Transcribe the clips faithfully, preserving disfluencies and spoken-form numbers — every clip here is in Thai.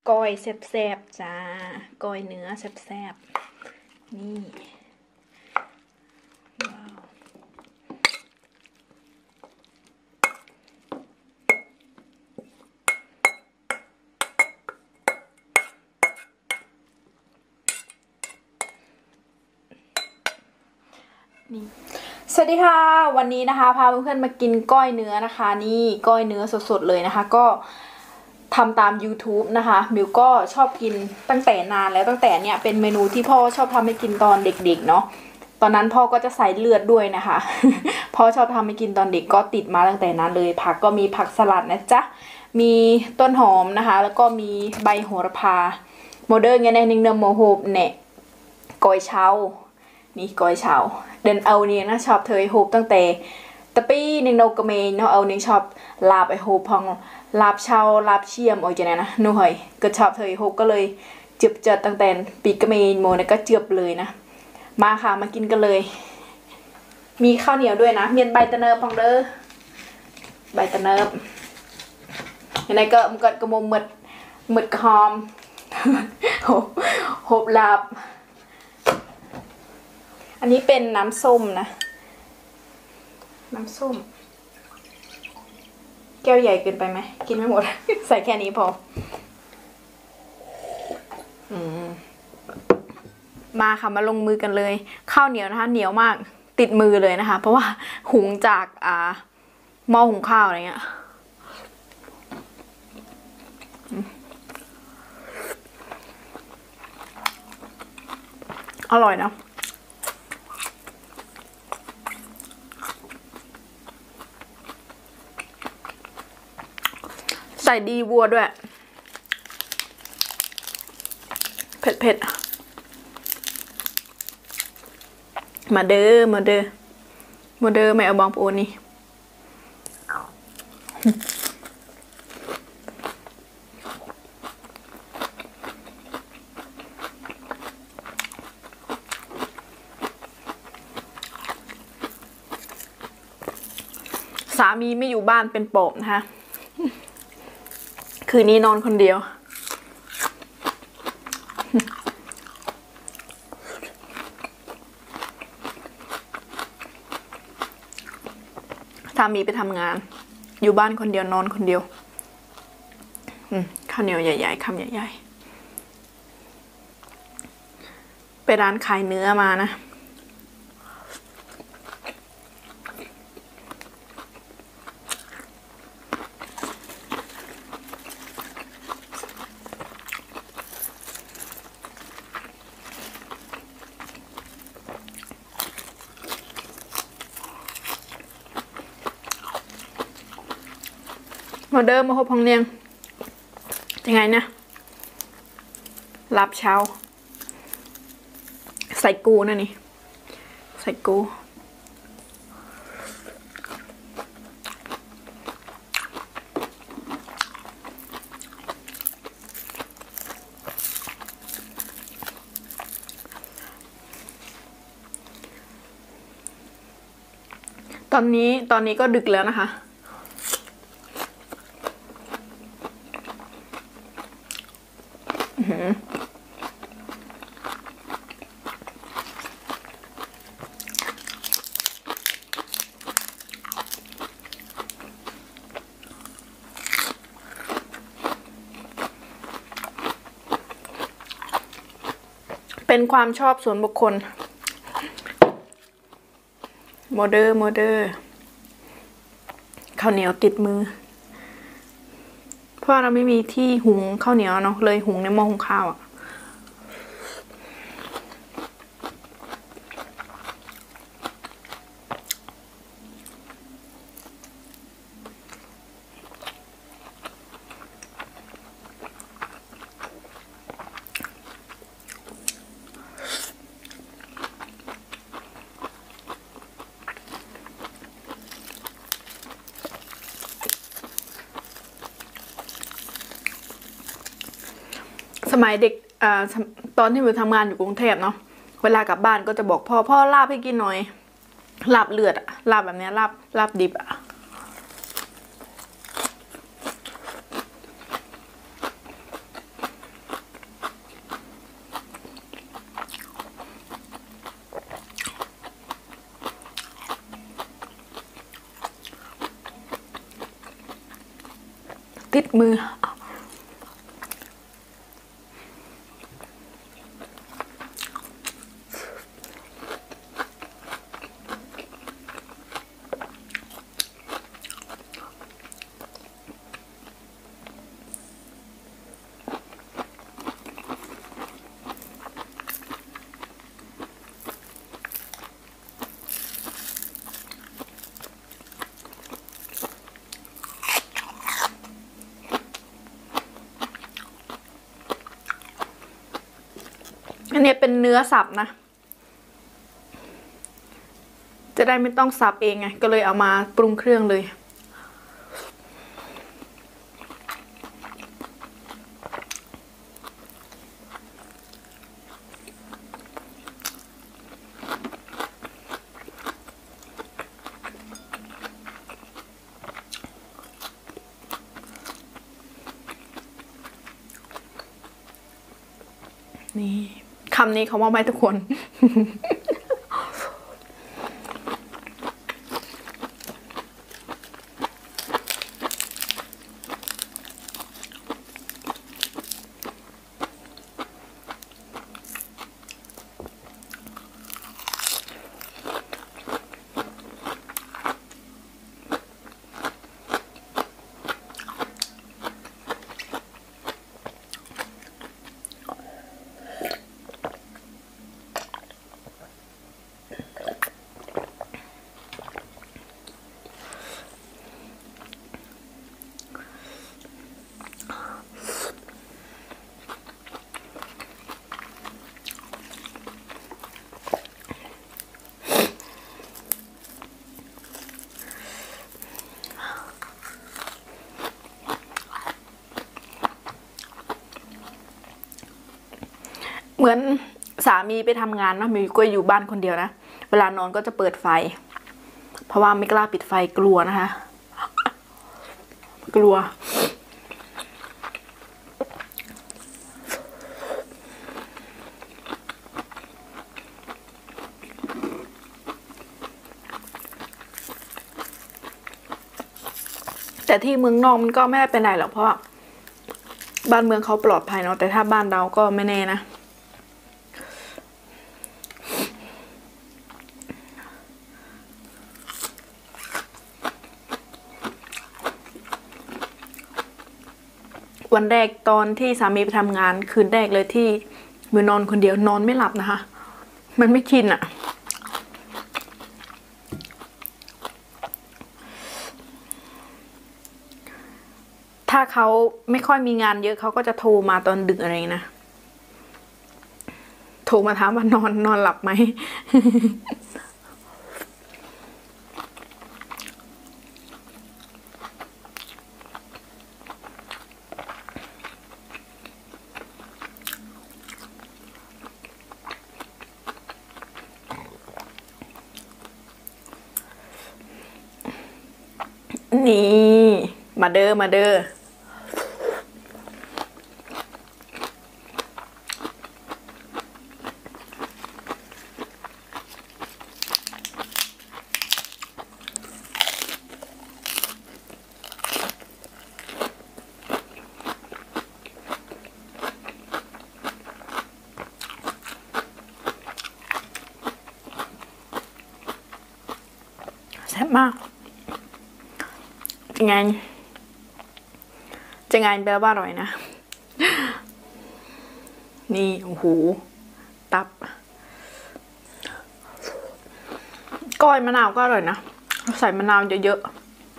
ก้อยแซ่บๆจ้าก้อยเนื้อแซ่บๆนี่ว้าวนี่สวัสดีค่ะวันนี้นะคะพาเพื่อนๆมากินก้อยเนื้อนะคะนี่ก้อยเนื้อสดๆเลยนะคะก็ทำตาม ยูทูบ นะคะมิวก็ชอบกินตั้งแต่นานแล้วตั้งแต่เนี้ยเป็นเมนูที่พ่อชอบทำให้กินตอนเด็กๆเนาะตอนนั้นพ่อก็จะใส่เลือดด้วยนะคะ พ่อชอบทำให้กินตอนเด็กก็ติดมาตั้งแต่นั้นเลยผักก็มีผักสลัดนะจ๊ะมีต้นหอมนะคะแล้วก็มีใบโหระพาโมเดิร์นไงในนึงเนมโมโฮบเนะก้อยเช้านี่ก้อยเช้าเดินเอาเนี่ยนะชอบเธอไอโฮบตั้งแต่ตะปี้นึงโนกเมนเนาะเอานึงชอบลาบไอโฮบพองลาบเชาลาบเชียมโอ้ยจะนะนู่หอยก็ชอบเธอไอโฮบก็เลยเจือบเจอตั้งแต่ปีกเมนโมเนี่ยก็เจือบเลยนะมาค่ะมากินกันเลยมีข้าวเหนียวด้วยนะเมียนใบตะเนิบพองเด้อใบตะเนิบยังไงก็มันก็กระมมหมึดหมึดหอมโหโหบลาบอันนี้เป็นน้ำส้มนะน้ำส้มแก้วใหญ่เกินไปไหมกินไม่หมด ใส่แค่นี้พออืมมาค่ะมาลงมือกันเลยข้าวเหนียวนะคะเหนียวมากติดมือเลยนะคะเพราะว่าหุงจากอ่าหม้อหุงข้าวอะไรเงี้ยอร่อยนะใส่ดีวัวด้วยเผ็ดเผ็ดมาเด้อมาเด้อมาเด้อแม่เอาบองปูนี่สามีไม่อยู่บ้านเป็นปอบนะคะคืนนี้นอนคนเดียวสามีไปทำงานอยู่บ้านคนเดียวนอนคนเดียวข้าวเหนียวใหญ่ๆคำใหญ่ๆไปร้านขายเนื้อมานะมาเดิมมาพบพองเนียงยังไงนะลาบเช้าใส่กูนะนี่ใส่กูตอนนี้ตอนนี้ก็ดึกแล้วนะคะเป็นความชอบส่วนบุคคลโมเดอร์โมเดอร์ข้าวเหนียวติดมือเพราะเราไม่มีที่หุงข้าวเหนียวเนาะเลยหุงในหม้อหุงข้าวอ่ะสมัยเด็กอ่าตอนที่มิวทำงานอยู่กรุงเทพเนาะเวลากลับบ้านก็จะบอกพ่อพ่อลาบให้กินหน่อยลาบเลือดอะลาบแบบนี้ลาบลาบดิบอะติดมืออันนี้เป็นเนื้อสับนะจะได้ไม่ต้องสับเองไงก็เลยเอามาปรุงเครื่องเลยนี่คำนี้เขาว่าไหมทุกคน เหมือนสามีไปทำงานเนาะมิวก็อยู่บ้านคนเดียวนะเวลานอนก็จะเปิดไฟเพราะว่าไม่กล้าปิดไฟกลัวนะคะกลัวแต่ที่เมืองนอกมันก็ไม่ได้เป็นไรหรอกเพราะบ้านเมืองเขาปลอดภัยเนาะแต่ถ้าบ้านเราก็ไม่แน่นะวันแรกตอนที่สามีไปทำงานคืนแรกเลยที่มิวนอนคนเดียวนอนไม่หลับนะคะมันไม่ชินอะถ้าเขาไม่ค่อยมีงานเยอะเขาก็จะโทรมาตอนดึกอะไรนะโทรมาถามว่านอนนอนหลับไหม นี่มาเด้อมาเด้อแซ่บมากจะไงจะไงแปลว่าอร่อยนะนี่โอ้โหตับก้อยมะนาวก็อร่อยนะใส่มะนาวเยอะ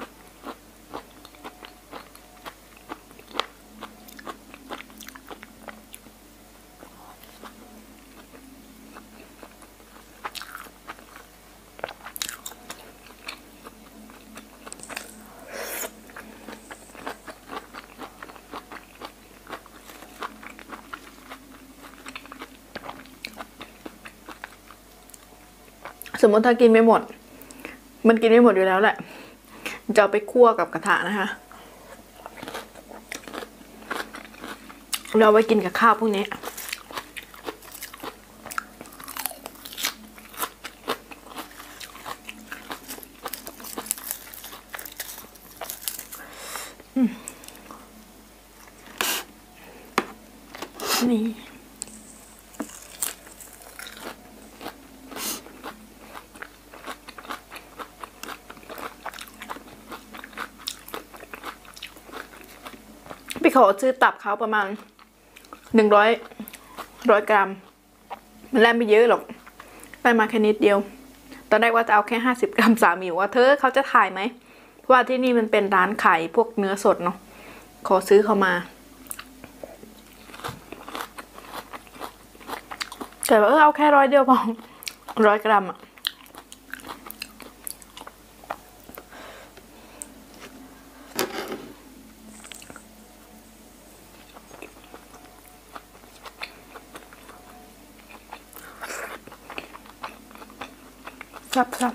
สมมติถ้ากินไม่หมดมันกินไม่หมดอยู่แล้วแหละจะเอาไปคั่วกับกระทะนะคะเราไว้กินกับข้าวพวกนี้นี่พี่ขอซื้อตับเขาประมาณหนึ่งร้อยร้อยกรัมมันแล่นไม่เยอะหรอกได้มาแค่นิดเดียวตอนแรกว่าจะเอาแค่ห้าสิบกรัมสามีว่าเธอเขาจะถ่ายไหมเพราะว่าที่นี่มันเป็นร้านขายพวกเนื้อสดเนาะขอซื้อเขามาแต่ว่าเออเอาแค่ร้อยเดียวพอร้อยกรัมอะครับครับ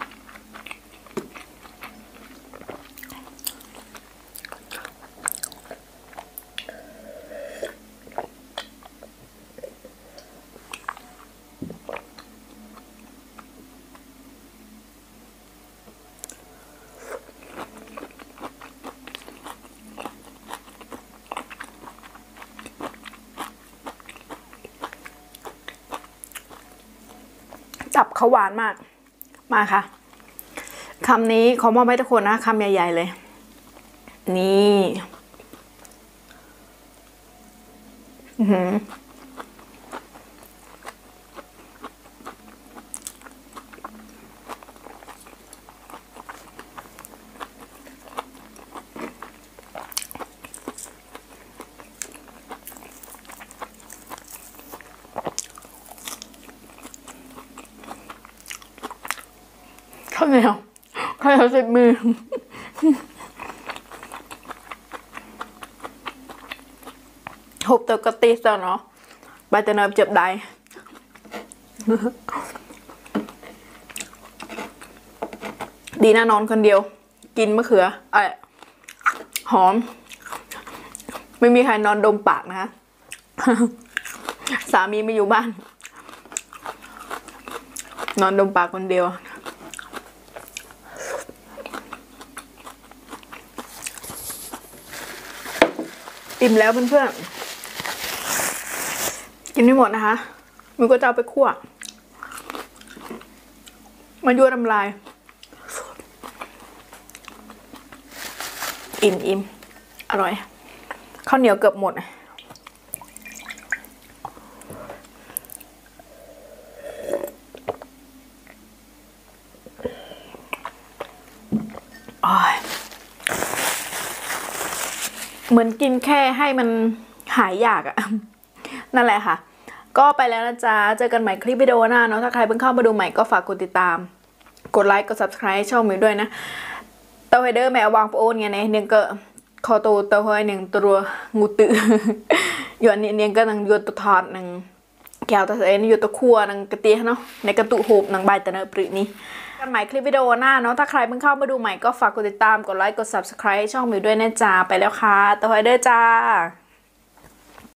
ตับเขาหวานมากมาค่ะคำนี้ขอมอบให้ทุกคนนะคำใหญ่ๆเลยนี่อือหือข้าวเหนียวข้าวเหนียวสิบมือหกตัวกระติสเนาะใบตะเนยเจ็บได้ดีนะนอนคนเดียวกินมะเขือไอ้หอมไม่มีใครนอนดมปากนะคะสามีไม่อยู่บ้านนอนดมปากคนเดียวอิ่มแล้วเพื่อนๆกินไม่หมดนะคะมิวก็จะเอาไปคั่วมายั่วน้ำลายอิ่มอิ่มอร่อยข้าวเหนียวเกือบหมดเหมือนกินแค่ให้มันหายอยากอะนั่นแหละค่ะก็ไปแล้วนะจ๊ะเจอกันใหม่คลิปวิดีโอหน้าเนาะถ้าใครเพิ่งเข้ามาดูใหม่ก็ฝากกดติดตามกดไลค์กด ซับสไครบ์ ช่องมิวด้วยนะเตาไฮเดอร์แมววางโอนไงเนี่ยเนียงก็คอโตเตาไฮเนียงตัวงูตืออยู่อันนี้เนียงก็นังยูตัวทอดนังแก้วตาเอ็นยูตัวคั่วนังกระเตี้ยเนาะในกระตุโหบนังใบตะเนอปรินี้กันใหม่คลิปวิดีโอหน้าเนาะถ้าใครเพิ่งเข้ามาดูใหม่ก็ฝากกดติดตามกดไลค์กด ซับสไครบ์ ช่องมิวด้วยนะจ๊ะไปแล้วค่ะเตาไฮเดอร์จ้า